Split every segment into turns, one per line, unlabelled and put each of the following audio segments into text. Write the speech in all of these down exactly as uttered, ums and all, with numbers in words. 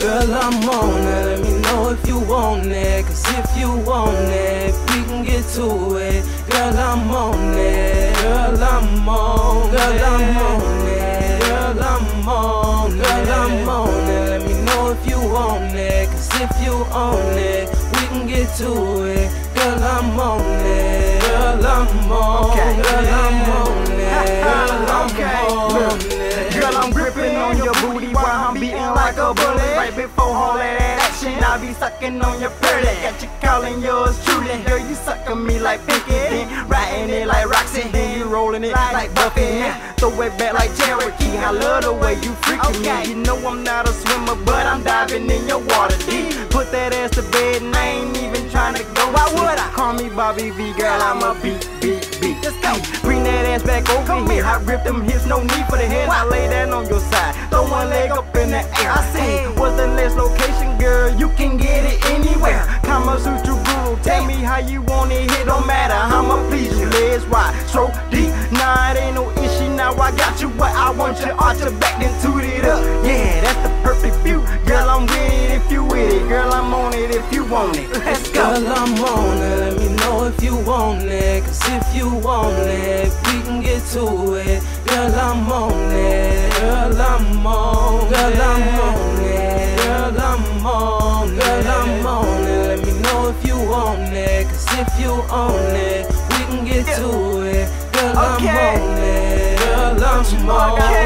Girl, I'm on it, let me know if you want it. Cause if you want it, we can get to it. Girl, I'm on it, girl, I'm on it. Girl, I'm on it, girl, I'm on it. Girl, I'm on it, let me know if you want it. Cause if you own it, we can get to it. Girl, I'm on it, girl, I'm on it. Girl, I'm on it, girl, I'm on it.
Girl, I'm gripping on your booty while I'm beating like a bullet. Right before all that action, I'll be sucking on your pearly. Got you calling yours truly. Girl, you sucking me like Pinky, then riding it like Roxy, then you rolling it like Buffy. Throw it back like Cherokee. I love the way you freaking me. You know I'm not a swimmer, but I'm diving in your water deep. Put that ass to bed and I ain't even trying to go. Why would I? Call me Bobby V, girl, I'm a beat, beat, beat. Let's go. Bring that ass back over Come here. I grip them hips, no need for the head. I lay down on your side, throw one leg up in the air. I say, what's the next location, girl? You can get it anywhere. Kama Sutra Guru, tell me how you want it. It don't matter, I'ma please you. Legs wide, stroke deep. Nah, it ain't no issue. Now I got you, but I want you to arch your back, then toot it up. Yeah, that's the perfect view. Girl, I'm with it if you with it. Girl, I'm on it if you want it. Let's go.
Girl, I'm on it, let me know if you want it. Cause if you want it, we can get to it. Girl, I'm on it, girl, I'm on it. Girl, I'm on it, girl, I'm on it. Girl, I'm on it, let me know if you want it. Cause if you own it, we can get to it. Girl, I'm on it, girl, I'm on it. Girl,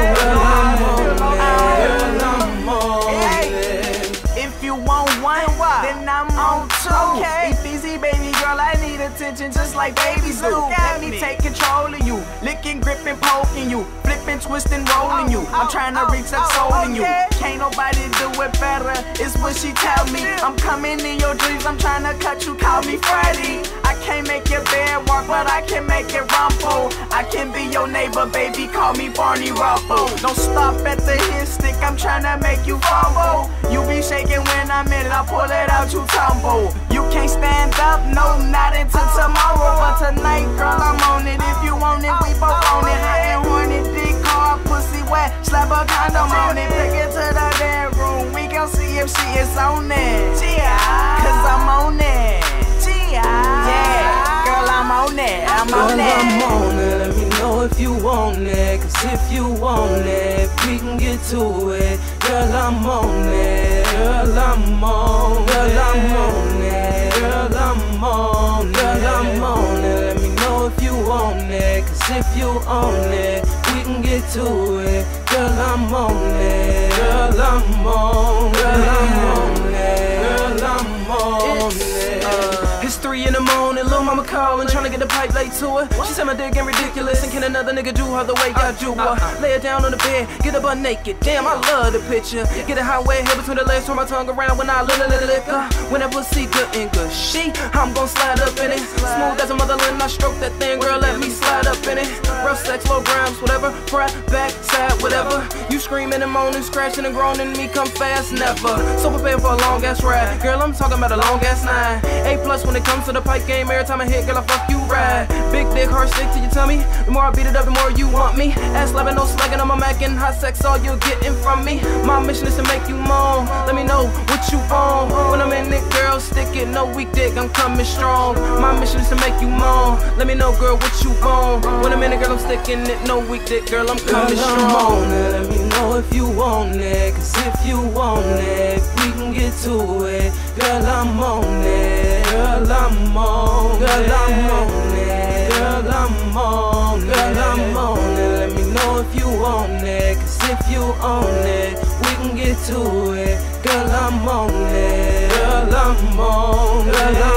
I'm on it, girl, I'm on it.
If you want one, then I'm on two. Okay. It's easy, baby girl, I need attention just like babies do. Let me take control of you, licking, gripping, poking you, flipping, twisting, rolling you. I'm trying to reach that soul in you. Can't nobody do it better, it's what she tell me. I'm coming in your dreams, I'm trying to cut you, call me Freddy. I can't make your bed work, but I can make it rumble. I can be your neighbor, baby, call me Barney Ruffle. Don't stop at the hit stick, I'm trying to make you fumble. You be shaking when I'm in it, I pull it out, you tumble. You can't stand up, no, not until tomorrow. But tonight, girl, I'm on it. If you want it, we both on it. Hot and horny, dick hard, pussy wet. Slap a condom on it, take it to the bedroom. We gon' see if she is on it. Cause I'm on it. Yeah, girl, I'm on it. I'm on it.
Girl, I'm on it, let me know if you want it. Cause if you want it, we can get to it. Girl, I'm on it, girl, I'm on it. Girl, I'm on it, girl, I'm on it. Girl, I'm on it, let me know if you want it. Cause if you own it, we can get to it. Girl, I'm on it, girl, I'm on it. Girl, I'm on it, girl, I'm on it.
It's three in the morning, lil' mama calling, tryna get the pipe laid to her. She said my dick ain't ridiculous, and can another nigga do her the way I do her? Lay her down on the bed, get her butt naked. Damn, I love the picture. Get a hot wet hair between the legs, turn my tongue around when I lick lick lick her. When that pussy good and good, she, I'm gon' slide up in it. Smooth as a motherland, I stroke that thing, girl, let me slide up in it. Rough sex, low grams, whatever. Front, back, side, whatever. You screaming and moaning, scratching and groaning, me come fast, never. So prepared for a long ass ride, girl, I'm talking about a long ass nine. A plus when it comes to the pipe game, every time I hit, girl, I fuck you right. Big dick, hard stick to your tummy. The more I beat it up, the more you want me. Ass slapping, no slagging, I'm a macking. Hot sex, all you're getting from me. My mission is to make you moan. Let me know what you want. When I'm in it, girl, stick it, no weak dick, I'm coming strong. My mission is to make you moan. Let me know, girl, what you want. When I'm in it, girl, I'm sticking it, no weak dick, girl, I'm coming
Girl,
strong.
I'm on it, let me know if you want it. Cause if you want it, we can get to it. Girl, I'm on it, girl, I'm on it. Girl, I'm on it, girl, I'm on it. Girl, I'm on it, let me know if you want it. Cause if you own it, we can get to it. Girl, I'm on it, girl, I'm on it. Girl, I'm